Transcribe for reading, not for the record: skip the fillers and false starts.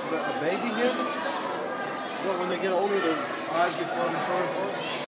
A baby hen? Well, when they get older, their eyes get further and further.